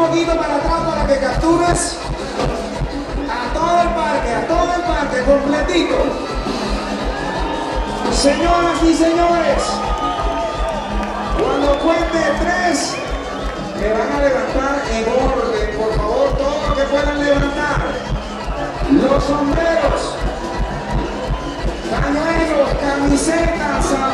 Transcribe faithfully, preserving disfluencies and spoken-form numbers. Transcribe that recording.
poquito para atrás para que captures a todo el parque, a todo el parque, completito. Señoras y señores, cuando cuente tres, me van a levantar en orden, por favor, todos los que puedan levantar. Los sombreros, pañuelos, camisetas,